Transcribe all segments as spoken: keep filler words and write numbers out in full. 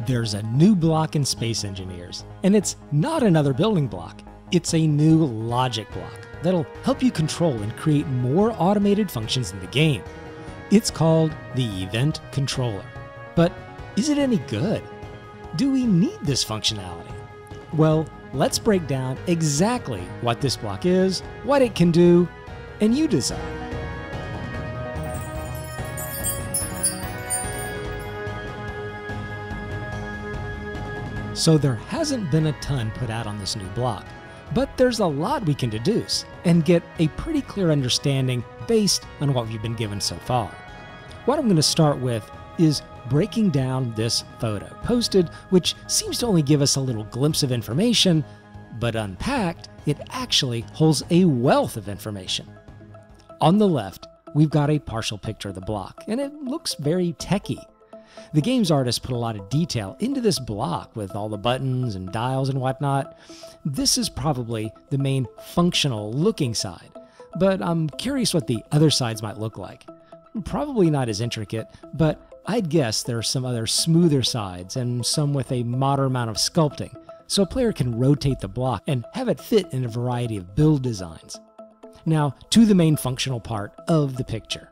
There's a new block in Space Engineers, and it's not another building block. It's a new logic block that'll help you control and create more automated functions in the game. It's called the Event Controller. But is it any good? Do we need this functionality? Well, let's break down exactly what this block is, what it can do, and you decide. So there hasn't been a ton put out on this new block, but there's a lot we can deduce and get a pretty clear understanding based on what we've been given so far. What I'm going to start with is breaking down this photo posted, which seems to only give us a little glimpse of information, but unpacked, it actually holds a wealth of information. On the left, we've got a partial picture of the block, and it looks very techy. The game's artist put a lot of detail into this block with all the buttons and dials and whatnot. This is probably the main functional looking side, but I'm curious what the other sides might look like. Probably not as intricate, but I'd guess there are some other smoother sides and some with a moderate amount of sculpting, so a player can rotate the block and have it fit in a variety of build designs. Now, to the main functional part of the picture.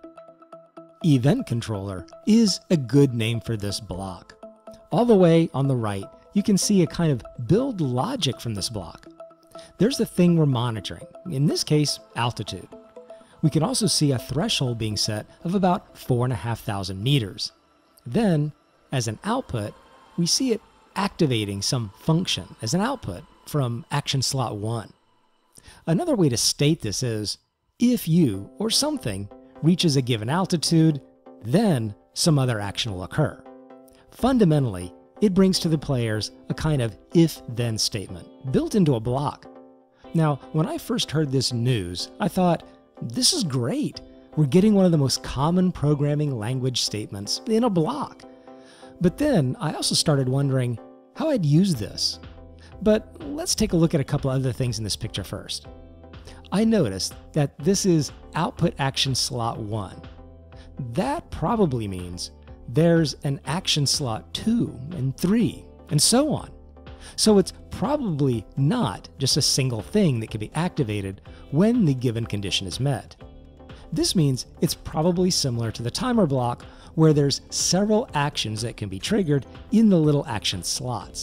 Event Controller is a good name for this block. All the way on the right, you can see a kind of build logic from this block. There's the thing we're monitoring, in this case, altitude. We can also see a threshold being set of about four and a half thousand meters. Then, as an output, we see it activating some function as an output from action slot one. Another way to state this is, if you or something reaches a given altitude, then some other action will occur. Fundamentally, it brings to the players a kind of if-then statement built into a block. Now, when I first heard this news, I thought, this is great. We're getting one of the most common programming language statements in a block. But then I also started wondering how I'd use this. But let's take a look at a couple other things in this picture first. I noticed that this is output action slot one. That probably means there's an action slot two and three and so on. So it's probably not just a single thing that can be activated when the given condition is met. This means it's probably similar to the timer block where there's several actions that can be triggered in the little action slots.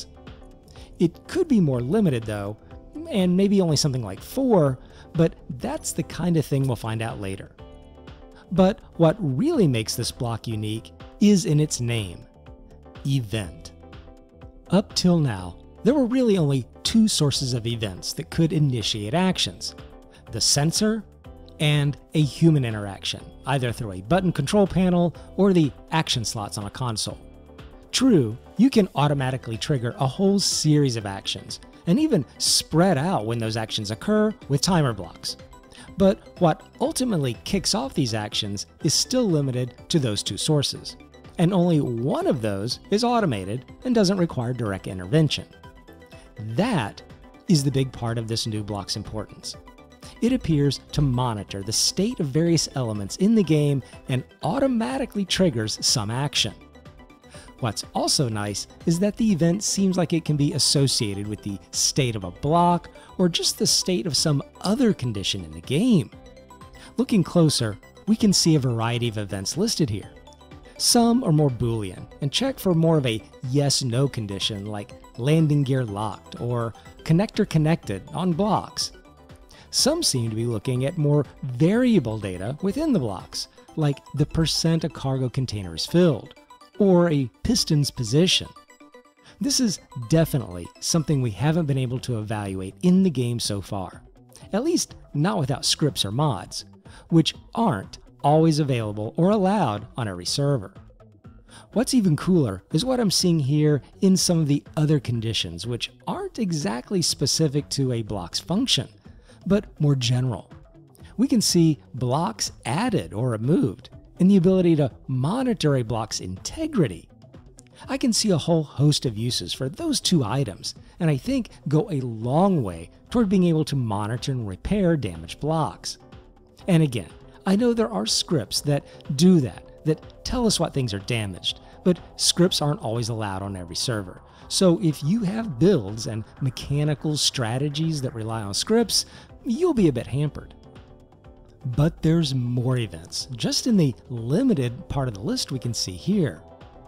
It could be more limited though, and maybe only something like four, but that's the kind of thing we'll find out later. But what really makes this block unique is in its name, event. Up till now, there were really only two sources of events that could initiate actions: the sensor and a human interaction, either through a button control panel or the action slots on a console. True, you can automatically trigger a whole series of actions, and even spread out when those actions occur with timer blocks. But what ultimately kicks off these actions is still limited to those two sources, and only one of those is automated and doesn't require direct intervention. That is the big part of this new block's importance. It appears to monitor the state of various elements in the game and automatically triggers some action. What's also nice is that the event seems like it can be associated with the state of a block or just the state of some other condition in the game. Looking closer, we can see a variety of events listed here. Some are more Boolean and check for more of a yes-no condition like landing gear locked or connector connected on blocks. Some seem to be looking at more variable data within the blocks, like the percent a cargo container is filled, or a piston's position. This is definitely something we haven't been able to evaluate in the game so far, at least not without scripts or mods, which aren't always available or allowed on every server. What's even cooler is what I'm seeing here in some of the other conditions, which aren't exactly specific to a block's function, but more general. We can see blocks added or removed, and the ability to monitor a block's integrity. I can see a whole host of uses for those two items, and I think go a long way toward being able to monitor and repair damaged blocks. And again, I know there are scripts that do that, that tell us what things are damaged, but scripts aren't always allowed on every server. So if you have builds and mechanical strategies that rely on scripts, you'll be a bit hampered. But there's more events, just in the limited part of the list we can see here.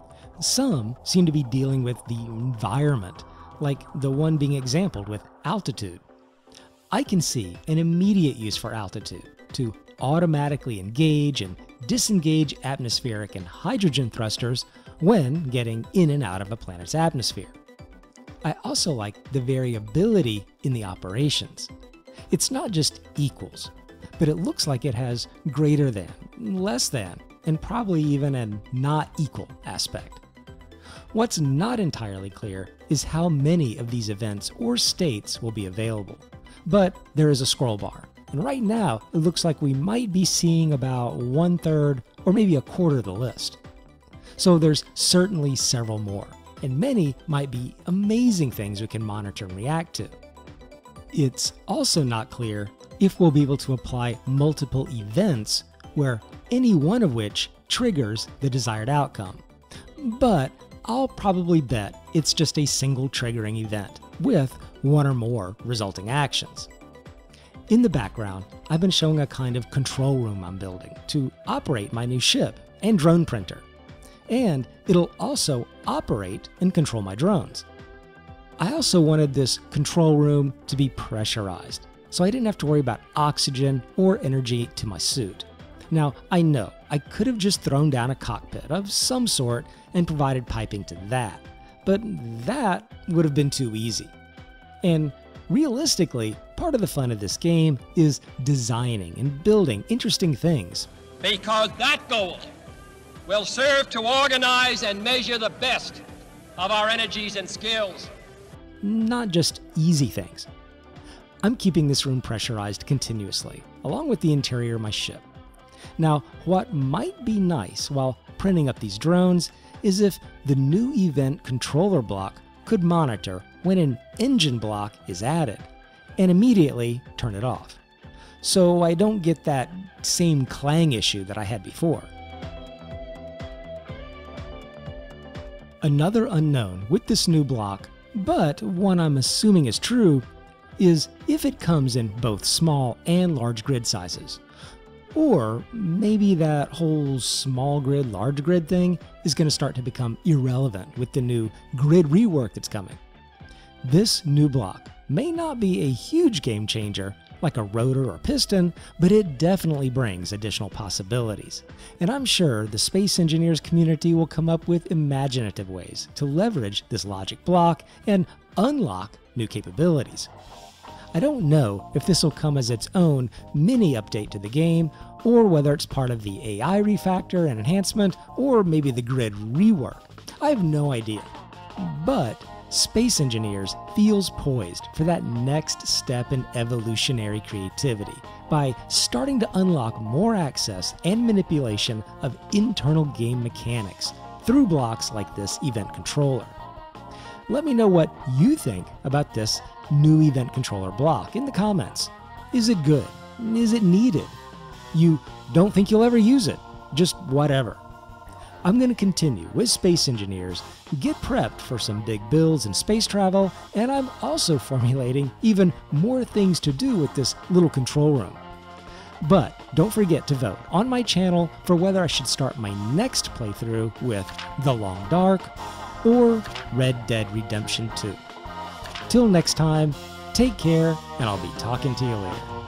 Some seem to be dealing with the environment, like the one being exampled with altitude. I can see an immediate use for altitude to automatically engage and disengage atmospheric and hydrogen thrusters when getting in and out of a planet's atmosphere. I also like the variability in the operations. It's not just equals, but it looks like it has greater than, less than, and probably even a not equal aspect. What's not entirely clear is how many of these events or states will be available. But there is a scroll bar, and right now it looks like we might be seeing about one third or maybe a quarter of the list. So there's certainly several more, and many might be amazing things we can monitor and react to. It's also not clear if we'll be able to apply multiple events where any one of which triggers the desired outcome. But I'll probably bet it's just a single triggering event with one or more resulting actions. In the background, I've been showing a kind of control room I'm building to operate my new ship and drone printer. And it'll also operate and control my drones. I also wanted this control room to be pressurized, so I didn't have to worry about oxygen or energy to my suit. Now, I know I could have just thrown down a cockpit of some sort and provided piping to that, but that would have been too easy. And realistically, part of the fun of this game is designing and building interesting things. Because that goal will serve to organize and measure the best of our energies and skills. Not just easy things. I'm keeping this room pressurized continuously, along with the interior of my ship. Now, what might be nice while printing up these drones is if the new event controller block could monitor when an engine block is added and immediately turn it off, so I don't get that same clang issue that I had before. Another unknown with this new block, but one I'm assuming is true, is if it comes in both small and large grid sizes. Or maybe that whole small grid, large grid thing is going to start to become irrelevant with the new grid rework that's coming. This new block may not be a huge game changer like a rotor or piston, but it definitely brings additional possibilities. And I'm sure the space engineers community will come up with imaginative ways to leverage this logic block and unlock new capabilities. I don't know if this will come as its own mini update to the game, or whether it's part of the A I refactor and enhancement, or maybe the grid rework. I have no idea. But Space Engineers feels poised for that next step in evolutionary creativity by starting to unlock more access and manipulation of internal game mechanics through blocks like this event controller. Let me know what you think about this new event controller block in the comments. Is it good? Is it needed? You don't think you'll ever use it? Just whatever. I'm going to continue with Space Engineers, get prepped for some big builds and space travel, and I'm also formulating even more things to do with this little control room. But don't forget to vote on my channel for whether I should start my next playthrough with The Long Dark or Red Dead Redemption two. Till next time, take care, and I'll be talking to you later.